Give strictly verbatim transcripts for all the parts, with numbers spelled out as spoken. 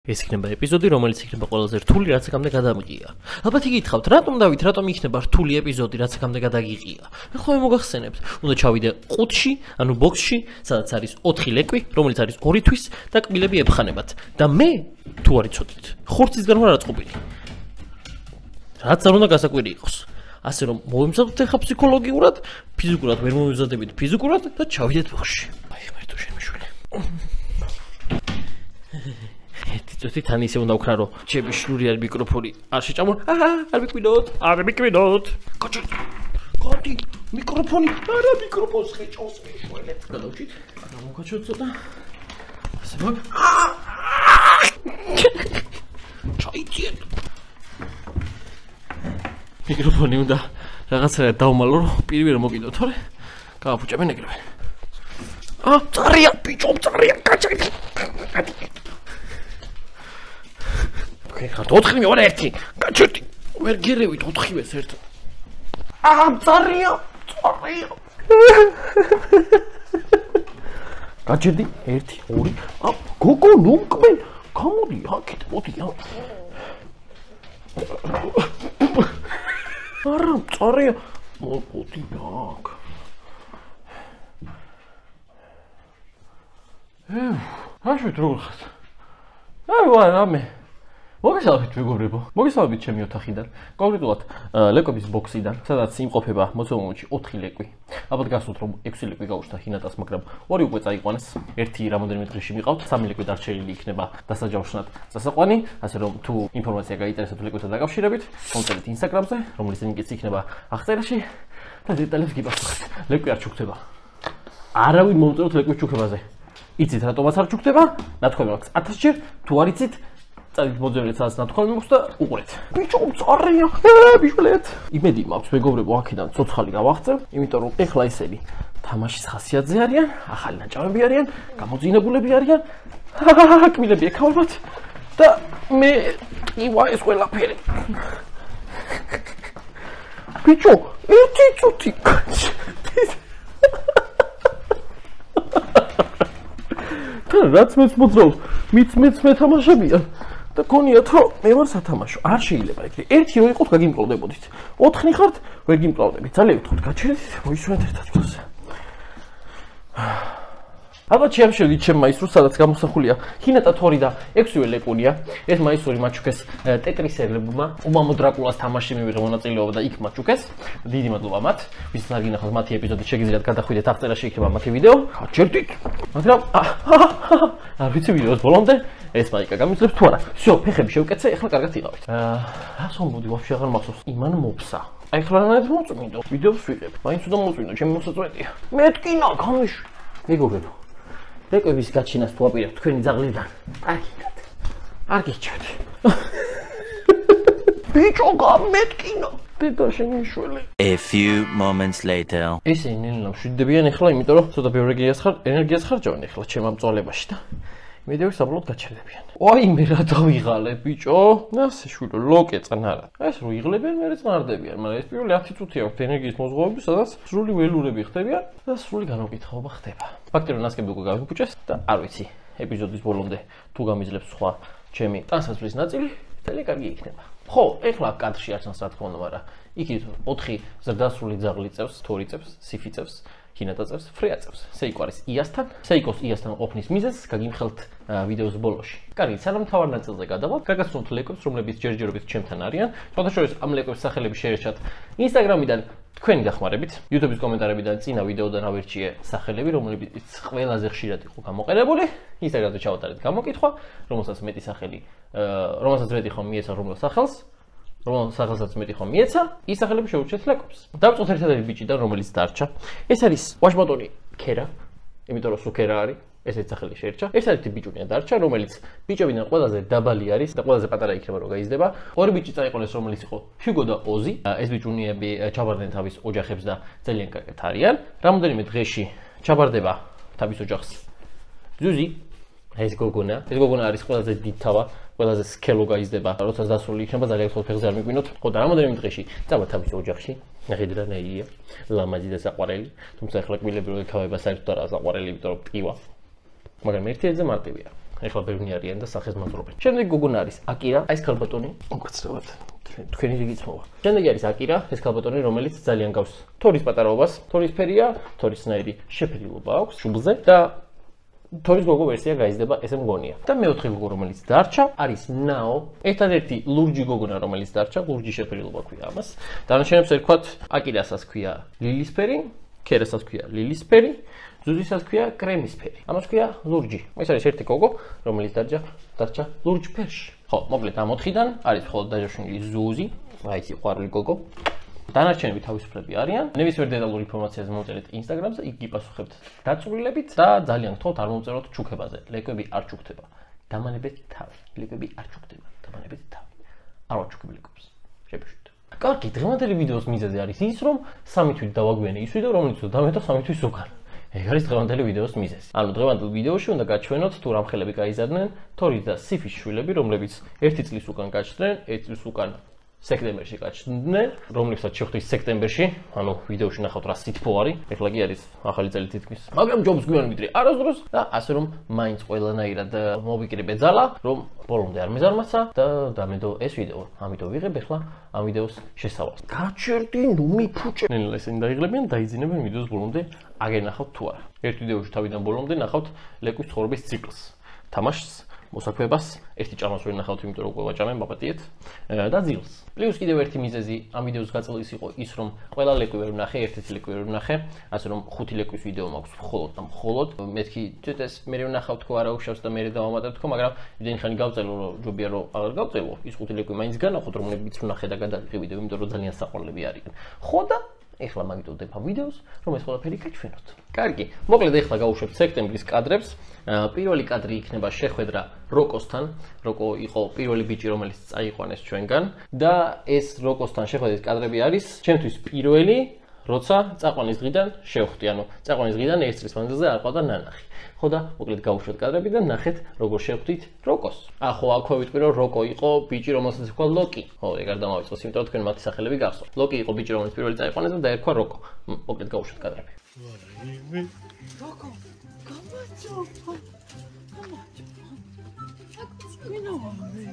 ეს იქნება ეპიზოდი, რომელიც იქნება ყველაზე რთული, რაც აქამდე გადამღია. ალბათ იგითხავთ, რატომ დავით, რატომ იქნება რთული ეპიზოდი, რაც აქამდე გადაგიღია? ახლა მე მოგახსენებთ, უნდა ჩავიდე ყუთში, ანუ ბოქსში, სადაც არის ოთხი ლეკვი, რომელიც არის ორი თვის და კბილები ებხანებათ. და მე თუ არ იცოდით, ხორცისგან ვარ აწყობილი. რაც არ უნდა გასაკვირი იყოს. ასე რომ მოვიმზადოთ ახლა ფსიქოლოგიურად, ფიზიკურად ვერ მოვიმზადებით ფიზიკურად და ჩავიდეთ ბოქსში. აი, მერტო შენ მიშველი. Eti თან ისე უნდა ვქნა რომ ჩემი შნური არ მიკროფონი არ შეჭამო. აჰა, არ მიკვიდოთ, არ მიკვიდოთ. კოჩი. კოჩი, მიკროფონი, არა მიკროფონს ხეჭავს მეშველეთ. გადავჭით. გამოგაჩვენოთ ცოტა. ასე მაგ. ჩაიციეთ. მიკროფონი უნდა რაღაცა დავმალო რომ პირი ვერ მოკიდო, თორე გავაფუჭებენ ეგრევე. აა, წარია, ბიჭო, წარია, კაჭაკი. ხართ ოთხი მეორე ერთი. გაჩერდი. ვერ გერევით ოთხივეს ერთად. აა, წარია, წარია. გაჩერდი ერთი, ორი. აა, გოგო, ნუმკმენ. გამოდი, აქეთ, მოდი. არა, წარია. მოდი აქ. ე, აშუთ როგორ ხარ? აი, ვარ, ამე. მოგესალმებით მეგობრებო. მოგესალმებით ჩემი ოთახიდან. კონკრეტულად ლეკვების ბოქსიდან, სადაც იმყოფება მოცემულში ოთხი ლეკვი. ალბათ გასულთ რომ ექვსი ლეკვი გაუჩნდა ჰინატას, მაგრამ ორი უკვე წაიყვანეს. ერთი რამოდენიმე დღეში მიყავთ, სამი ლეკვი დარჩენილი იქნება დასაჯავშნად წასაყვანი, ასე რომ თუ ინფორმაცია გაინტერესებთ ლეკვებთან დაკავშირებით, მომწერეთ ინსტაგრამზე, რომლის ლინკიც იქნება აღწერაში და დეტალებს გიპასუხებთ. ლეკვი არ ჩუქდება. არავინ მომწეროთ ლეკვის ჩუქებაზე. იცით რატომაც არ ჩუქდება? ნათქვამი აქვს ათას ჯერ, თუ არ იცით წადით მოძებნეთ სადაც ნათქვამი მაქვს და უყურეთ. ბიჭო, წარია, ბიჭლეთ. იმედი მაქვს მეგობრებო, აქედან ცოცხალი გავახცევ, იმიტომ რომ ეხლა ისინი თამაშის ხასიათზე არიან, ახალი ნაჭამები არიან, გამოძინებულები არიან, კბილები ეკავებათ და მე ივა ეს ყველაფერი. ბიჭო, ერთი წუთი. რაც მეც მოძრაობს, მიც მეც მეთამაშებია. და გონიათ რომ მე ვარ სათამაშო. არ შეიძლება ეგრე. ერთი რო იყოთ გაგიმკლავდებოდით. ოთხი ხართ, ვერ გიმკლავდებით. ძალიან ვთქვით, გაჩერდით, მოისვენეთ ერთად ფულზე. ალბათ შეამშევდით ჩემ მაისურს, სადაც გამოსახულია ჰინატა თორი და ექვსივე ლეკვია. ეს მაისური მაჩუქეს ტეტრისერლებმა. უმამო დრაკულას თამაში მივიღე მონაწილეობა და იქ მაჩუქეს. დიდი მადლობა მათ. ვისაც არ გინახავს მათი ეპიზოდი, შეგიძლიათ გადახვიდეთ აღწერაში იქნება მათი ვიდეო. გაჩერდით. მაგრამ არ ვიცი ვიდეოს ბოლომდე ეს მაიკა გამიძლებს თუ არა. всё, ფეხები შევკეცე, ეხლა კარგად იყავით. აა, რას მომდი ვაფშე აღარ მახსოვს. იმან მოფსა. აი ეხლა რანაირად მოწმინდო. ვიდეოს ვიღებ. მაინც უნდა მოწმინდო, ჩემი მოსაწვევია. მეთკინა, გამიშვი. მეგობრებო. ლეკვების გაჩინას თუ აპირებთ თქვენი ძაღლიდან. არ გიგათ. არ გიჩვენე. ბიჭო, გამეთკინა. დედა შემიშველი. A few moments later. ესე ნელა მშვიდდებიან ეხლა, იმიტომ რომ ცოტა ბევრი ენერგიას ხარ, ენერგიას ხარჯავენ ეხლა ჩემ ამ წვალებაში და მედიოქს საბოლოოდ გაჩერდებიან. აი მე რა დავიღალე ბიჭო. ასე შვილო, ლოკე წნარა. ეს რო იღლებენ, მე წნარდებიან, მაგრამ ეს პირველი ათი წუთი აქვს ენერგიის მოზღობები, სადაც სრული ველურები ხდებიან და სრული განმკითხაობა ხდება. ბაქტერიული ნასკები უკვე გავიფუჭეს და არ ვიცი, ეპიზოდის ბოლომდე თუ გამიძლებს სხვა ჩემი ტანსაცმლის ნაწილი, ძალიან კარგი იქნება. ხო, ეხლა კადრში არჩანს რა თქმა უნდა, მაგრამ იქით ოთხი ზრდასრული ძაღლი წევს, თორი წევს, სიფი წევს, ჰინატა წევს, ფრეა წევს. სეიკო არის იასთან. სეიკოს იასთან ყოფნის მიზეზს გაგიმხელთ ვიდეოს ბოლოში. კარგი, სანამ თავარ ნაწილზე გადავალთ, გაგაცნობთ ლეკვებს, რომლებიც ჯერჯერობით ჩემთან არიან. სხვადასხვა ამ ლეკვების სახელები შეერჩათ ინსტაგრამიდან თქვენი დახმარებით, YouTube-ის კომენტარებიდან წინა ვიდეოდან ავირჩიე სახელები, რომლებიც ყველაზე ხშირად იყო გამოყენებული. ინსტაგრამზე ჩავატარეთ გამოკითხვა, რომელსაც მეტი სახელი, რომელსაც მეტი ხომ მიეცა რომელ სახელს. რომ სახელსაც მეტი ხომ მიეცა, ის სახელები შეურჩეთ ლეკვებს. დავწყოთ ერთადერთი ბიჭიდან, რომელიც დარჩა. ეს არის ვაშბატონი ქერა, იმიტომ რომ სუქერა არის, ესეც სახელი შეერჩა. ეს არის ბიჭუნია დარჩა, რომელიც ბიჭებიდან ყველაზე დაბალი არის და ყველაზე პატარა იქნება რომ გაიზრდება. ორი ბიჭი წაიყოლეს, რომელიც იყო ჰიუგო და ოზი. ეს ბიჭუნიები ჩაბარდნენ თავის ოჯახებს და ძალიან კარგად არიან. რამოდენიმე დღეში ჩაბარდება თავის ოჯახს ზუზი. ეს გოგონა, ეს გოგონა არის ყველაზე დიდ თავა, ყველაზე სქელო გაიზრდება, როცა დასრული იქნება, ძალიან ხელ ფეხზე არ მიგვინოთ. ხო და რამოდენიმე დღეში წავა თავის ოჯახში, ნახეთ რა ნაირია, ლამაზი და საყვარელი, თუმცა ახლა კბილები რო ეკავება საერთოდ არა საყვარელი, იმიტომ რომ ტკივა. მაგრამ ერთი ეძე მარტივია. ეხლა ბევრი არიან და სახეს მაძრობენ. შემდეგ გოგონა არის აკირა, აი ეს ქალბატონი, უკაცრავად თქვენი რიგიც მოვა. შემდეგ არის აკირა, ეს ქალბატონი, რომელიც ძალიან გავს თორის პატარაობას, თორის ფერია, თორისნაირი შეფერილობა აქვს შუბლზე და თორის გოგო ვერსია გაიზრდება, ესე მგონია. და მეოთხე გოგო, რომელიც დარჩა, არის ნაო, ერთადერთი ლურჯი გოგონა, რომელიც დარჩა, ლურჯი შეფერილობა ქვია ამას. დანარჩენებს ერქვათ აკირასაც ქვია ლილისფერი, ქერასაც ქვია ლილისფერი, ზუზისაც ქვია კრემისფერი. ამას ქვია ლურჯი. ეს არის ერთი გოგო, რომელიც დარჩა, დარჩა ლურჯ ფერში. ხო, მოკლედ ამ ოთხიდან არის მხოლოდ დაჟაშვნილი ზუზი, აი ეს ყვარული გოგო. დანარჩენები თავისუფლები არიან. ნებისმიერ დეტალურ ინფორმაციაზე მოწერეთ Instagram-ზე, იქ გიპასუხებთ დაწვრილებით და ძალიან გთხოვთ არ მომწეროთ ჩუქებაზე. ლეკვები არ ჩუქდება. დამანებეთ თავი. ლეკვები არ ჩუქდება. დამანებეთ თავი. არ ვაჩუქებ ლეკვებს. შეფშვით. კარგი, დღევანდელი ვიდეოს მიზეზი არის ის, რომ სამი თვით დავაგვიანე ის ვიდეო, რომელიც დამეტა სამი თვის უკან. ეგ არის დღევანდელი ვიდეოს მიზეზი. ანუ დღევანდელ ვიდეოში უნდა გაჩვენოთ თუ რამ ხელები გაიზარდნენ თორის და სიფის შვილები, რომლებიც ერთი წლის უკან გაჩნდნენ, ერთი წლის უკან სექტემბერში გაჩნდნენ, რომლებსაც შევხვდით სექტემბერში, ანუ ვიდეოში ნახავთ რა სითბო არის, ეხლა კი არის ახალი წელი თითქმის. მაგრამ ჯობს გვიან ვიდრე არასდროს და ასე რომ მაინც ყველანაირად მოვიკრიბე ძალა, რომ ბოლომდე არ მეზარმაცა და დამედო ეს ვიდეო. ამიტომ ვიღებ ეხლა ამ ვიდეოს შესავალს. გაჩერდი ნუ მიფუჭე. ნელა ესენი დაიღლებიან, დაიძინებენ ვიდეოს ბოლომდე, აგერ ნახავთ თუ არა. ერთ ვიდეოში თავიდან ბოლომდე ნახავთ ლეკვის ცხოვრების ციკლს. თამაშს მოსაქმებას ერთი ჭამას ვერ ნახავთ, იმიტომ რომ ყველა ჭამენ ბაპატიეთ და ძილს. პლუს კიდევ ერთი მიზეზი ამ ვიდეოს გაწევის იყო ის, რომ ყველა ლეკვი ვერ ვნახე, ერთ-ერთი ლეკვი ვერ ვნახე, ასე რომ ხუთი ლეკვის ვიდეო მაქვს მხოლოდ და მხოლოდ. მეთქი ცოტას მე ვნახავ თქო არა უშავს და მე დავამატებ თქო, მაგრამ იმდენი ხანი გავწელო, რომ ჯობია რომ აღარ გავწელო. ის ხუთი ლეკვი მაინც განახოთ, რომლებიც ვნახე და გადავიღე ვიდეო, იმიტომ რომ ძალიან საყვარლები არიან. ხო და ეხლა მაგიტოდებ ამ ვიდეოს, რომ ეს ყველაფერი გაჩვენოთ. კარგი, მოკლედ ეხლა გავუშვებთ სექტემბრის კადრებს. პირველი კადრი იქნება შეხვედრა როკოსთან. როკო იყო პირველი ბიჭი, რომელიც წაიყვანეს ჩვენგან და ეს როკოსთან შეხვედრის კადრები არის ჩემთვის პირველი, როცა წაყვანის დღიდან შევხვდი, ანუ წაყვანის დღიდან ერთ წლის მანძილზე არ ყავდა ნანახი. ხო და მოკლედ გავუშვებთ კადრები და ნახეთ როგორ შევხვდით როკოს. ახო აქვე ვიტყვი რომ როკო იყო ბიჭი, რომელსაც ჰქვა ლოკი. ხო, ეგ არ დამავიწყოს, იმიტომ რომ თქვენ მათი სახელები გახსოვთ. ლოკი იყო ბიჭი, რომელიც პირველი წაიყვანეს და დაერქვა როკო. მოკლედ გავუშვებთ კადრები. როკო, გამარჯობა. გამარჯობა. აკაცმინოვანი.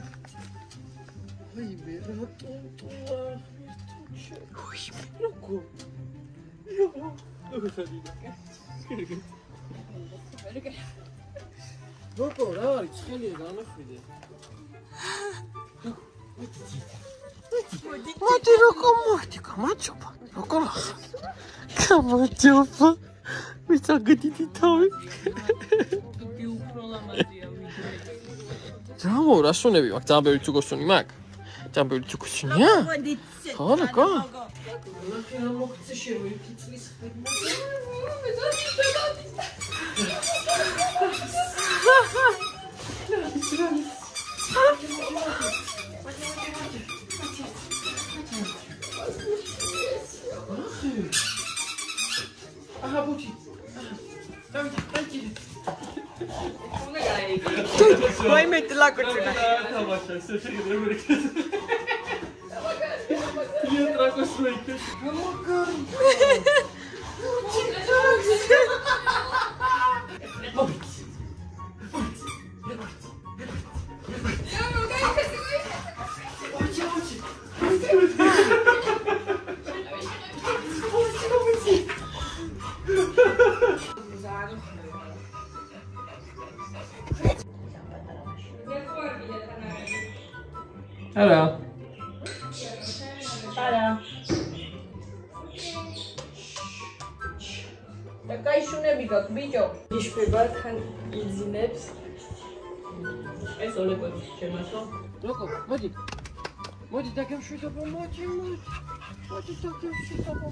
აი მე რატო? უი, როკო. იო, როგორ ხარია? კერგე. როკო, რა არის? ცხელია განახვიდე. მოდი როკო, მოდი, გამარჯობა. როკო რა? გამარჯობა. მიწაგდიდი თავი. კი უფრო ლამაზია ვიდრე. ძამო, რა სუნები მაქვს? ძალიან ბევრი ცუქოსუნი მაქვს? ძალიან ბევრი ცუქოსუნია? ხო, როკო. რა მოხდა შენ ერთი წლის ხდება? Aha, buci. Давай, давай. Vai metti la cucina. Io tra costruito. Hello. Hello. Da kai shunები გაქვს ბიჭო. იშფება თან იძინებს. ეს ოლეკვები შემასო. როკო, მოდი. მოდი დაგემშვიდობო, მოდი, მოდი. მოდი დაგემშვიდობო.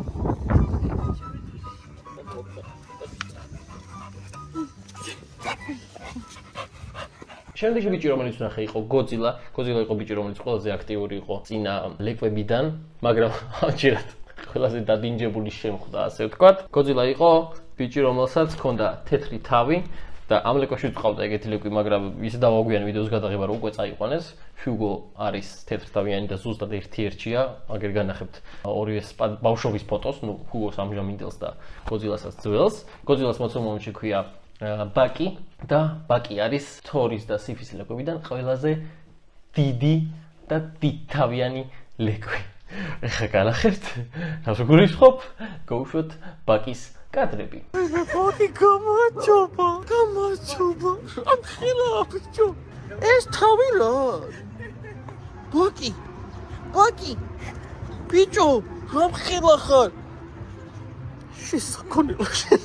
შემდეგი ბიჭი, რომელიც ვნახე, იყო გოძილა. გოძილა იყო ბიჭი, რომელიც ყველაზე აქტიური იყო წინა ლეკვებიდან, მაგრამ ამჯერად ყველაზე დადინჯებული შემხვდა, ასე ვთქვათ. გოძილა იყო ბიჭი, რომელსაც ჰქონდა თეთრი თავი და ამ ლეკვაში ვწყავდა ეგეთი ლეკვი, მაგრამ ის დავაგვიანე ვიდეოს გადაღება რომ უკვე წაიყვანეს. ჰიუგო არის თეთრთავიანი და ზუსტად ერთი ერთია. აგერ განახებთ ორივე ბავშვობის ფოტოს, ნუ ჰიუგოს ამჟამინდელს და გოძილასაც ძველს. გოძილას მოცემ მომენტში ქვია ბაკი და ბაკი არის თორის და სიფის ლეკვებიდან ყველაზე დიდი და დიდთავიანი ლეკვი. ეხლა განახერთ, რას გულისხმობ? გავუშვოთ ბაკის კადრები. ბაკი გამარჯობა, გამარჯობა. ამხელა ბიჭო. ეს თავი რა? ბაკი. ბაკი. ბიჭო, ამხელა ხარ? შესაძონელა შენ.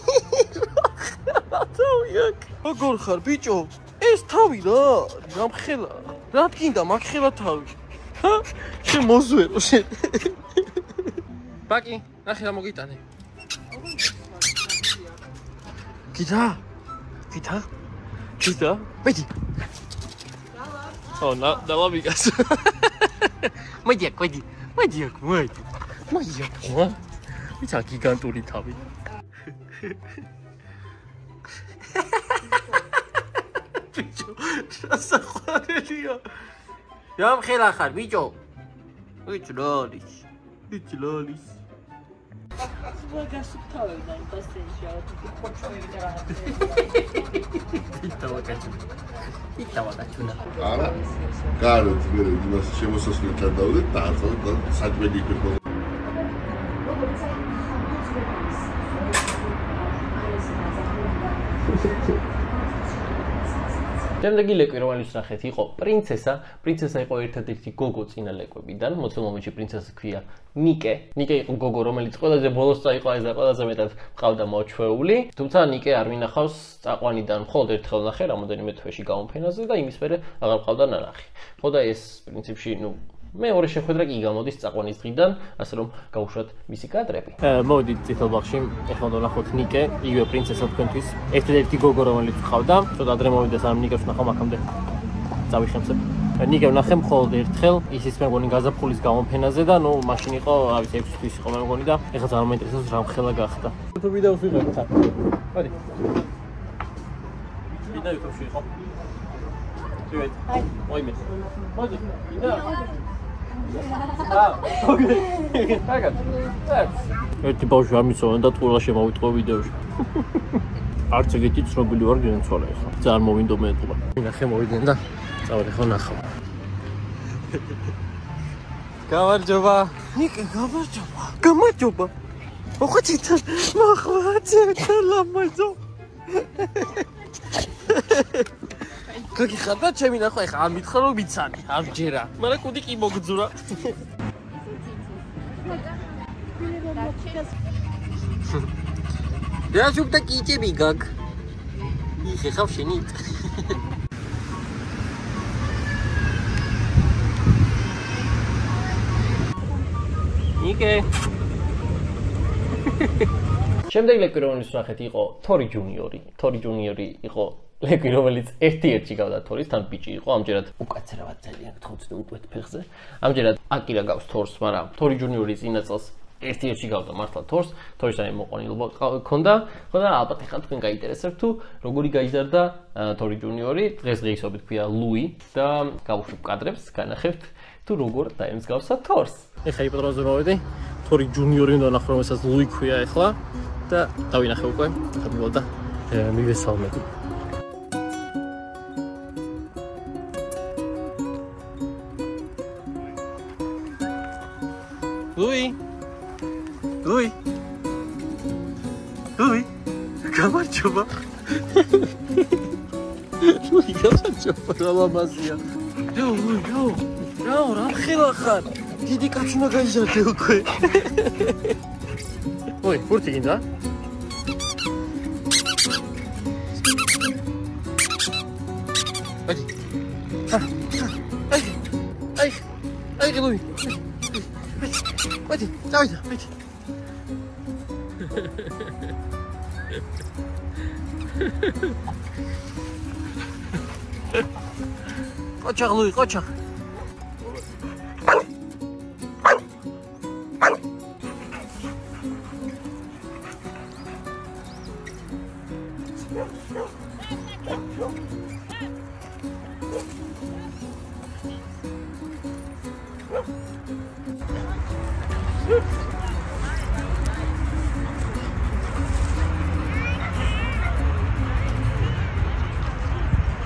თავიაკ. როგორ ხარ ბიჭო? ეს თავი რა? ამხელა. რა გინდა მაგხელა თავი? ჰა? შენ მოზვერო შენ. ბაკი, ნახე რა მოგიტანე. გიტა? გიტა? გიტა? ბეჭი. ო, ნა, დავამიგას. მოდი, მოდი. მოდი, მოდი. მოდი. ვიცა გიგანტური თავი. ბიჭო, სასაყვარელია. რამხელა ხარ, ბიჭო? ვიჭ ლოლის. ვიჭ ლოლის. გასუფთავებდა იმ ბასენში, ალბათ ხოჭოები და რაღაცა. იტავაკაჩუნა. იტავაკაჩუნა. არა. კაროთ, მე იმას შემოსასვლელთან დავდეთ და აწევთ და საჭმელი იქნება. შემდეგი ლეკვი, რომელიც ნახეთ, იყო პრინცესა. პრინცესა იყო ერთადერთი გოგო წინა ლეკვებიდან. მოცულ მომენტში პრინცესას ჰქვია ნიკე. ნიკე იყო გოგო, რომელიც ყველაზე ბოლოს წაიყო ეს და ყველაზე მეტად ყავდა მოჩვეული. თუმცა ნიკე არ მინახავს წაყვანიდან მხოლოდ ერთხელ ნახე, რამოდენიმე თვეში გამოფენაზე და იმის მერე აღარ ყავდა ნანახი. ხო და ეს პრინციპში, ნუ მეორე შეხვედრა კი გამოდის წაყვანის დღიდან, ასე რომ გავუშვათ მისი კადრები. მოდით წითელ ბაღში, ეხლა ვნახოთ ნიკე, იგივე პრინცესა თქვენთვის, ერთადერთი გოგო რომელიც ყავდა. ცოტა ადრე მოვიდა სანამ ნიკეს ვნახავ აქამდე. წავიხემსებ. ნიკე ვნახე მხოლოდ ერთხელ, ისიც მე მგონი გაზაფხულის გამოფენაზე და ნუ მაშინ იყო, რა ვიცი, ექვსი თვის იყო მე მგონი და ეხლა ძალიან მეინტერესებს რა მხელა გახდა. თუ ვიდეოს ვიღებთ აქ. მოდი. ვიდა YouTube-ში იყო. შევედ. აი. მოიმე. მოდი. ვიდა. ერთი ბავშვი არ მიცოვენ და ტყუილად შემოვიტყო ვიდეოში. არც ეგეთი ცნობილი ვარ გენცვალე ახლა. ძალიან მოვინდო მეეთყობა. ნახე მოვიდნენ და წავედი ხო ნახავ. გამარჯობა. ნიკე გამარჯობა. გამარჯობა. ოხოჩითა. მოხოჩითა ლამაზო. კაკი ხარდა ჩემი ნახვა ეხა არ მითხრა რომ ვიცანი ამჯერა მაგრამ კუდი კი მოგძურა რა შუბტა კიჭები გაგ იხე ხავ შენი ნიკე შემდეგი ლეკვი რომელიც ვნახეთ იყო თორი ჯუნიორი თორი ჯუნიორი იყო ლეკვი რომელიც ერთ-ერთი გავდა თორის თან ბიჭი იყო ამჯერად უკაცრავად ძალიან გთხოვთ უყვეთ ფეხზე ამჯერად აკირა გავს თორს მაგრამ თორი ჯუნიორი წინა წელს ერთ-ერთი გავდა მართლა თორს თორისთან მოყვანილობა ჰქონდა ხო და ალბათ ეხლა თქვენ გაინტერესებთ თუ როგორი გაიზარდა თორი ჯუნიორი დღესდღეობით ქვია ლუი და გავუშვებ კადრებს განახებთ თუ როგორ დაემსგავსა თორს ეხლა იპატრონზე მოვედი თორი ჯუნიორი უნდა ნახო რომ ესაც ლუი ქვია ეხლა და დავინახე უკვე ახლა მივალ და მივესალმები ლუი ლუი ლუი გამარჯობა ლუი გამარჯობა რალამაზია ჯო ჯო რა რა ხელა ხარ დიდი კაცი უნდა გაიზარდე უკვე ой ფურთი გინდა აი აი აი აი ლუი Пойди, давай, пойди. Qochaq Luy, qochaq.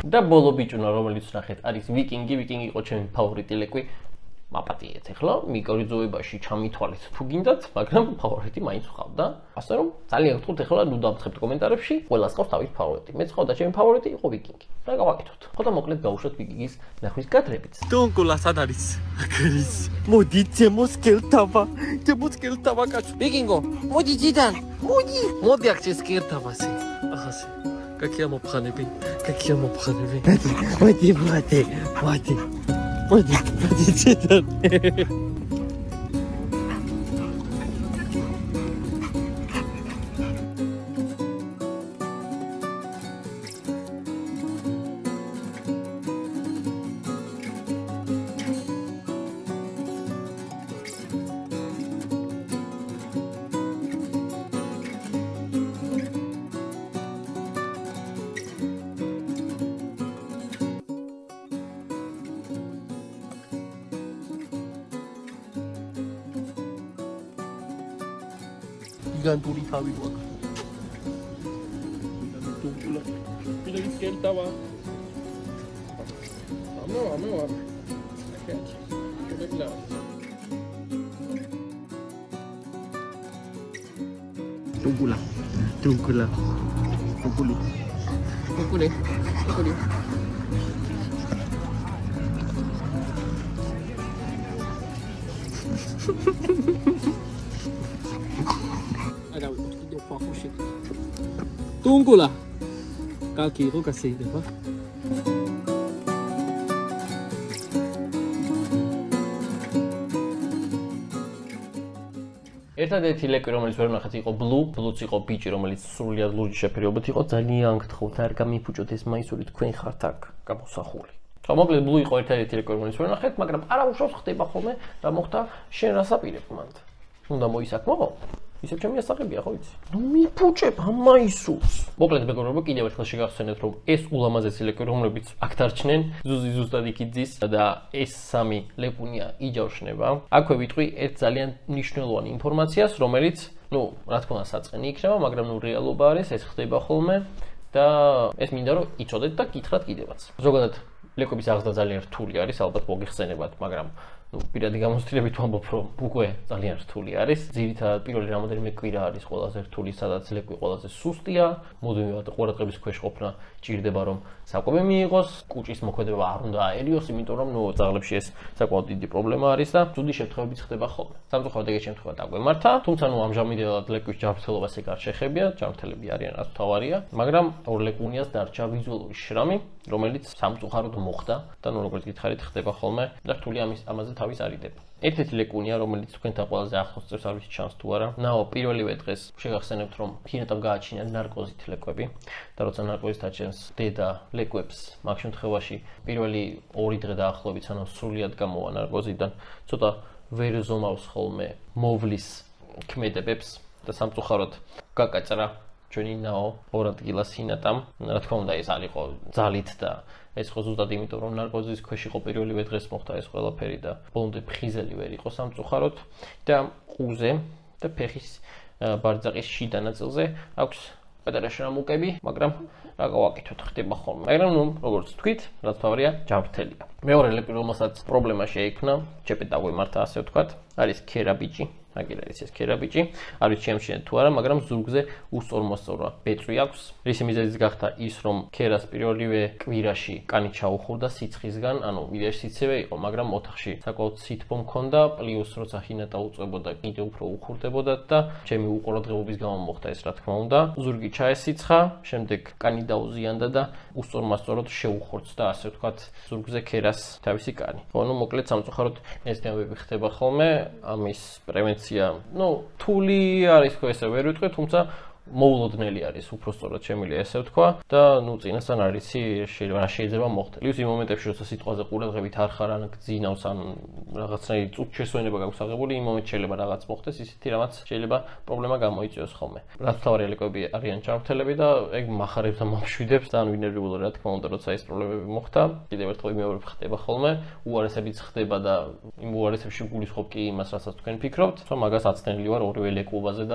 და ბოლო ბიჭუნა, რომელიც ნახეთ, არის ვიკინგი, ვიკინგი იყო ჩემი ფავორიტი ლეკვი. მაპატიეთ ახლა მიკროიზოებაში ჩამითვალეთ თუ გინდათ, მაგრამ ფავორიტი მაინც ვყავდა. ასე რომ ძალიან გთხოვთ ახლა ნუ დამწყებთ კომენტარებში, ყველას ყავს თავის ფავორიტი. მეც ყავდა ჩემი ფავორიტი იყო ვიკინგი. რა გავაკეთოთ? ხო და მოკლედ გავუშვათ ვიკინგის ნახვის კადრებიც. დონკულა სად არის? აქ მოდი ჩემოს კელტავა. ჩემოს კელტავა კაცო. ვიკინგო, მოდი ძიდან. მოდი. მოდი აქ ჩემს კელტავაზე. ახასე. Какие мопханები? Какие мопханები? მოდი, მოდი, მოდი. მოდი, მოდი ძიდან. გიგანტური თავი გვაქვს. დონკულა. პირიქით კელტავა. ამო, ამო, ამო. აკეთე. კელებლა. დონკულა. დონკულა. დონკული. დონკული. დონკული. დონკულა. კალკი იყო გასეიდება. ერთადერთი ლეკვი, რომელიც ვერ ნახეთ, იყო ბლუ. ბლუც იყო ბიჭი, რომელიც სრულიად ლურჯი შეფერილობით იყო. ძალიან გთხოვთ, არ გამიფუჭოთ ეს მაისური, თქვენ ხართ აქ გამოსახული. ხო, მოკლედ ბლუ იყო ერთადერთი ლეკვი, რომელიც ვერ ნახეთ, მაგრამ არა უშავს ხდება ხოლმე რა მოხდა შენ რას აპირებ მანდ. უნდა მოისაქმო? ისევ ჩემი ასაღებია, ხო იცი? ნუ მიფუჭებ ამ მაისურს. მოკლედ მეგობრებო, კიდევ ერთხელ შეგახსენებთ, რომ ეს ულამაზესი ლეკვი, რომლებიც აქ დარჩნენ, ზუზი ზუსტად იქ იძის და ეს სამი ლეკვუნია იჯავშნება. აქვე ვიტყვი ერთ ძალიან მნიშვნელოვანი ინფორმაციას, რომელიც, ნუ, რა თქმა უნდა, საწყენი იქნება, მაგრამ ნუ რეალობა არის, ეს ხდება ხოლმე და ეს მინდა რომ იცოდეთ და გითხრათ კიდევაც. ზოგადად ლეკვების აღზრდა ძალიან რთული არის, ალბათ მოგიხსენებათ, მაგრამ ну, პირადი გამოცდილებით ვამბობ, რომ უკვე ძალიან რთული არის. ძირითადად პირველი რამოდენიმე კვირა არის ყველაზე რთული, სადაც ლეკვი ყველაზე სუსტია. მუდმივად ყურადღების ქვეშ ყოფნა ჭირდება, რომ საკვები მიიღოს, კუჭის მოქმედება არ უნდა აერიოს, იმიტომ რომ ნუ ძაღლებში ეს საკმაოდ დიდი პრობლემა არის და ცუდი შემთხვევებიც ხდება ხოლმე. სამწუხაროდ ეგეთ შემთხვევად აგვემართა, თუმცა ნუ ამჟამინდელად ლეკვის ჯანმრთელობას ეგ არ შეხებია, ჯანმრთელები არიან რაც თავარია, მაგრამ ორ ლეკუნიას დარჩა ვიზუალური შრამი, რომელიც სამწუხაროდ მოხდა და ნუ როგორც გითხარით ხდება ხოლმე და რთული ამის ამაზე თავის არიდება. ერთ-ერთი ლეკუნია, რომელიც თქვენთან ყველაზე ახლოს წევს, არ ვიცი ჩანს თუ არა. ნაო, პირველივე დღეს შეგახსენებთ, რომ ფინეტამ გააჩინა ნარკოზით ლეკვები და როცა ნარკოზით აჩენს დედა ლეკვებს, მაგ შემთხვევაში პირველი ორი დღე დაახლოებით, ანუ სრულიად გამოვა ნარკოზიდან, ცოტა ვერ ზომავს ხოლმე მოვლის ქმედებებს და სამწუხაროდ გაკაჭრა ჩვენი ნაო ორ ადგილას ჰინატამ. რა თქმა უნდა, ეს არ იყო ძალით და ეს ხო ზუსტად იმიტომ, რომ ნარკოზის ქვეშ იყო პირველივე დღეს მოხდა ეს ყველაფერი და ბოლომდე ფხიზელი ვერ იყო სამწუხაროდ და ყუზე და ფეხის ბარძაყის შიდა ნაწილზე აქვს პატარა შრამუკები, მაგრამ რა გავაკეთოთ, ხდება ხოლმე. მაგრამ ნუ, როგორც თქვით, რაც თავარია, ჯანმრთელია. მეორე ლეკვი, რომელსაც პრობლემა შეიქმნა, ჩეპეტ დაგვემართა, ასე ვთქვათ, არის ქერაბიჭი. აგერ არის ეს ქერაბიჭი, არ ვიცი შემშენეთ თუ არა, მაგრამ ზურგზე უსწორმასწორვა ბეწვი აქვს. რის მიზეზიც გახდა ის, რომ ქერას პირველივე კვირაში კანი ჩაუხურდა სიცხისგან, ანუ მიდიაში სიცივე იყო, მაგრამ ოთახში საკმაოდ სითბო მქონდა, პლუს როცა ჰინატა უწვებოდა, კიდევ უფრო უხურდებოდა და ჩემი უყურადღებობის გამო მოხდა ეს, რა თქმა უნდა. ზურგი ჩაესიცხა, შემდეგ კანი დაუზიანდა და უსწორმასწოროდ შეუხურცდა, ასე ვთქვათ, ზურგზე ქერას თავისი კანი. ხო, ნუ მოკლედ სამწუხაროდ ეს თემები ხდება ხოლმე, ამის პრევენცია ну, თული არის ხო ესე ვერ ვიტყვი, თუმცა მოულოდნელი არის, უფრო სწორად შემიძლია ესე ვთქვა და ну, წინასწარ არ იცი რა შეიძლება მოხდეს. ლიუს იმ მომენტებში, როცა სიტყვაზე ყურადღებით არ ხარ, ან გძინავს, ან რაღაცნაირი წუთ შესვენება გაქვს აღებული, იმ მომენტში შეიძლება რაღაც მოხდეს, ისეთი რაღაც შეიძლება პრობლემა გამოიწვიოს ხოლმე. რაც თავარი ლეკვები არიან ჯანმრთელები და ეგ მახარებს და მომშვიდებს, ძალიან ვინერვებულო რა თქმა უნდა, როცა ეს პრობლემები მოხდა. კიდევ ერთხელ იმეორებ ხდება ხოლმე, უარესებიც ხდება და იმ უარესებში გულისხმობ კი იმას, რასაც თქვენ ფიქრობთ, რომ მაგას აცდენილი ვარ ორივე ლეკვობაზე და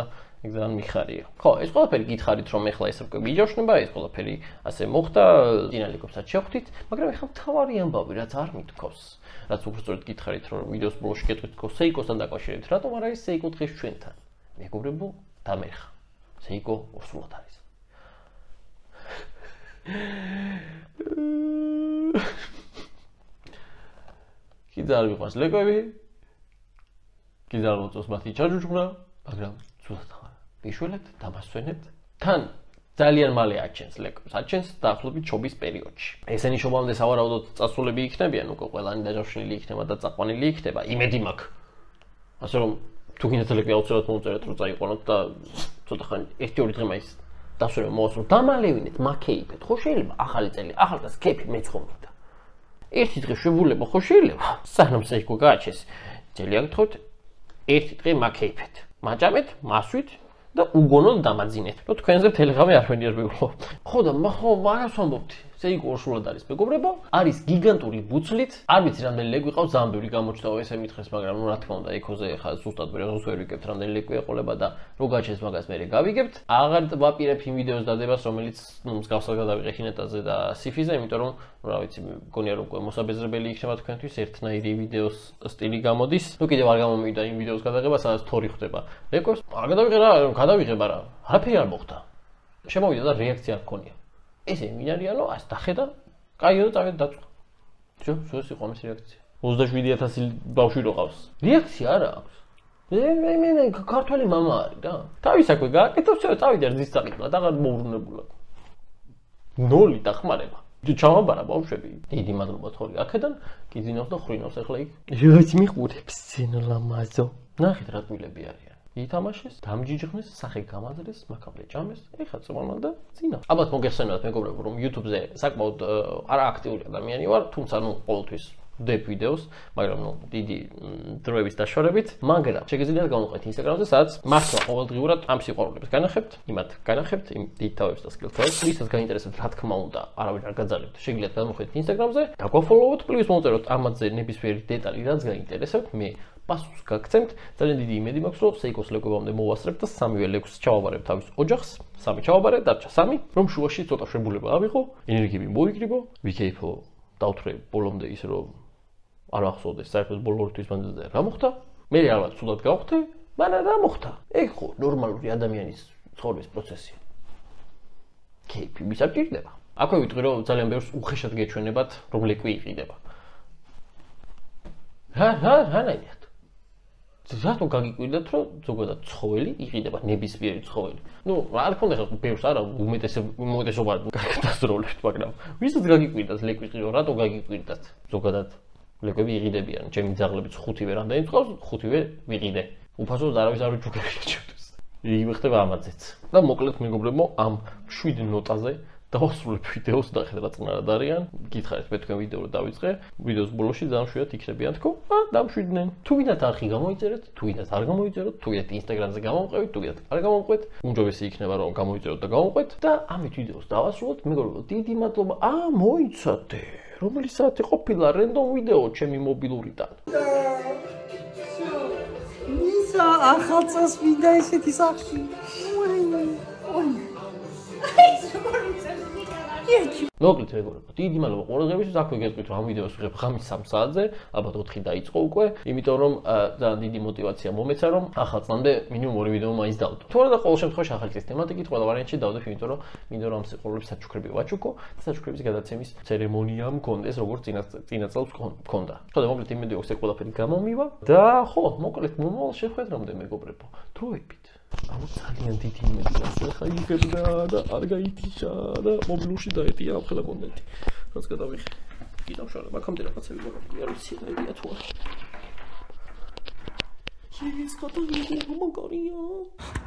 ეგ ძალიან მიხარია. ხო, ეს ყველაფერი გითხარით რომ ეხლა ეს უკვე მიჯოშნება, ეს ყველაფერი ასე მოხდა, დინალიკობსაც შევხვდით, მაგრამ ეხლა მთავარი ამბავი რაც არ მithქოს, რაც უბრალოდ გითხარით რომ ვიდეოს ბოლოში გეტყვით თქო სეიკოსთან დაკავშირებით, რატომ არ არის სეიკო დღეს ჩვენთან? მეგობრებო, დამერხა. სეიკო უსულოდ არის. კი ძალიან მიყვარს ლეკვები. კი ძალიან მოწონს მათი ჩაჯუჯღვრა, მაგრამ ცუდად ხარ. ვიშველებთ, დამასვენებთ. თან ძალიან მალე აჩენს ლეკვებს, აჩენს დაახლოებით ჩობის პერიოდში. ესენი შობამდე სავარაუდოდ წასულები იქნებიან, უკვე ყველანი დაჯავშნილი იქნება და წაყვანილი იქნება, იმედი მაქვს. ასე რომ თუ გინდათ ლეკვი აუცილებლად მოუწერეთ, რომ წაიყვანოთ და ცოტა ხანი ერთი ორი დღე მაინც დასვენება მოასწროთ, დამალევინეთ, მაქეიფეთ. ხო შეიძლება ახალი წელი, ახალგაზრდა კეფი მეცხოვნით. ერთი დღე შევულება ხო შეიძლება? სანამ სეიკო გააჩეს, ძელი აგთხოვთ, ერთი დღე მაქეიფეთ. მაჭამეთ, მასვით და უგონოდ დამაძინეთ. რომ თქვენზე თელეგრამი არ ვენიერ მეგობრებო. ხო და ხო, მარას ვამბობთ. სეიკო უშუალოდ არის მეგობრებო, არის გიგანტური ბუცლით. არ ვიცი რამდენი ლეკვი ყავს, ძალიან ბევრი გამოჩნდა ესე მითხეს, მაგრამ ნუ რა თქმა უნდა, ეკოზე ხა ზუსტად ვერაღოს ვერ ვიკებთ რამდენი ლეკვი ეყოლება და რო გაჩენს მაგას მე გავიგებთ. აღარ ვაპირებ იმ ვიდეოს დადებას, რომელიც ნუ მსგავსად გადავიღე ჰინეტაზე და სიფიზე, იმიტომ რომ რა ვიცი, მგონია რომ უკვე მოსაბეზრებელი იქნება თქვენთვის ერთნაირი ვიდეოს სტილი გამოდის. ნუ კიდევ არ გამომივიდა იმ ვიდეოს გადაღება, სადაც თორი ხდება. ლეკვებს არ გადავიღე რა, გადავიღება რა. არაფერი არ მოხდა. შემოვიდა და რეაქცია არ მქონია. ესე მინარიანო ას დახედა, კაიო და წავედი დაწვა. შო, შო ეს იყო ამის რეაქცია. ოცდაშვიდი ათასი ბავშვი რო ყავს. რეაქცია არა აქვს. მე მე მე ქართველი მამა არის რა. თავის აკვე გააკეთებს, შო წავიდა რძის წაკითხვა და აღარ მოუბრუნებულად. ნოლი დახმარება. ჩამაბარა ბავშვები. დიდი მადლობა თორი აქედან, გიძინავს და ხრინავს ახლა იქ. რაც მიყურებს ძენო ლამაზო. ნახეთ რა ტვილები არიან. ითამაშეს, დამჯიჯღნეს, სახე გამაძრეს, მაკაბლე ჭამეს, ეხლა წვანა და წინა. ალბათ მოგეხსენებათ მეგობრებო, რომ YouTube-ზე საკმაოდ არა აქტიური ადამიანი ვარ, თუმცა ნუ ყოველთვის ვდებ ვიდეოს, მაგრამ ნუ დიდი დროების დაშორებით, მაგრამ შეგიძლიათ გამოვყეთ Instagram-ზე, სადაც მართლა ყოველდღიურად ამ სიყვარულებს განახებთ, იმათ განახებთ, იმ დიდ თავებს და სკილთებს, ვისაც გაინტერესებთ, რა თქმა უნდა, არავინ არ გაძალებთ, შეგიძლიათ გამოხედეთ Instagram-ზე, დაგვაფოლოვოთ, პლუს მოუწეროთ ამაზე ნებისმიერი დეტალი, რაც გაინტერესებთ, მე პასუხს გაგცემთ, ძალიან დიდი იმედი მაქვს, რომ სეიკოს ლეკვებამდე მოვასწრებ და სამივე ლეკვს ჩავაბარებ თავის ოჯახს, სამი ჩავაბარე, დარჩა სამი, რომ შუაში ცოტა შებულება ავიღო, ენერგიები მოიგრიბო, ვიქეიფო, დავთვრე ბოლომდე ის რომ არ ახსოვდეს საერთოდ ბოლო ორი თვის მანძილზე რა მოხდა, მე ალბათ სულად გავხდე, მაგრამ რა მოხდა? ეგ ხო ნორმალური ადამიანის ცხოვრების პროცესია. კეიფი მისაჭირდება. აქვე ვიტყვი რომ ძალიან ბევრს უხეშად გეჩვენებათ, რომ ლეკვი იყიდება. რა რა რანაირად? ზუსტად გაგიკვირდათ რომ ზოგადად ცხოველი იყიდება, ნებისმიერი ცხოველი. ნუ რა თქმა უნდა ხა ბევრს არა უმეტესობა კარგად დასრულებთ, მაგრამ ვისაც გაგიკვირდათ ლეკვი ყიო, რატო გაგიკვირდათ? ზოგადად ლეკვები იყიდებიან, ჩემი ძაღლებიც ხუთივე რამდენი წავს, ხუთივე ვიყიდე. უფასოდ არავის არ ვიჩუქებია ჩემთვის. იგივე ხდება ამაზეც. და მოკლედ მეგობრებო, ამ შვიდ ნოტაზე დავასრულებ ვიდეოს და ხედავ რა წნარად არიან. გითხარით მე თქვენ ვიდეო რა დავიწყე. ვიდეოს ბოლოში ძალიან შვიდად იქნებიან თქო. ა დამშვიდნენ. თუ გინდათ არხი გამოიწერეთ, თუ გინდათ არ გამოიწეროთ, თუ გინდათ Instagram-ზე გამოვყევით, თუ გინდათ არ გამოვყევით. უმჯობესი იქნება რომ გამოიწეროთ და გამოვყევით და ამით ვიდეოს დავასრულოთ. მეგობრებო, დიდი მადლობა. აა მოიცადე. რომელი საათი ყოფილა რენდომ ვიდეო ჩემი მობილურიდან. ისა ახალ წელს მინდა ესეთი სახში. მოკლედ მეგობრებო, დიდი მადლობა ყურადღებისთვის. აქვე გეტყვით რომ ამ ვიდეოს ვიღებ ღამის სამ საათზე, ალბათ ოთხი დაიწყო უკვე, იმიტომ რომ ძალიან დიდი мотиваცია მომეცა რომ ახალ წლამდე მინიმუმ ორი ვიდეო მაინც დავდო. თუ არა და ყოველ შემთხვევაში ახალი წლის თემატიკით ყველა ვარიანტში დავდებ, იმიტომ რომ მინდა რომ ამ სიყვარულების საჩუქრები ვაჩუქო და საჩუქრების გადაცემის ცერემონია მქონდეს, როგორც წინა წინა წელს მქონდა. ხო და მოკლედ იმედი აქვს ეს ყველაფერი გამომივა და ხო, მოკლედ მომავალ შეხვედრამდე მეგობრებო, დროებით. აუ ძალიან დიდი იმედი აქვს ახლა იგებდა და არ გაითიშა და მობილურში დაეტია ამ ხელა კონტენტი. რაც გადავიხე. კიდევ შორა, მაგამდე რაღაცები მოგყვი, არ ვიცი ნებია თუ არა. შეიძლება ხოთო ვიდეო მოგორია.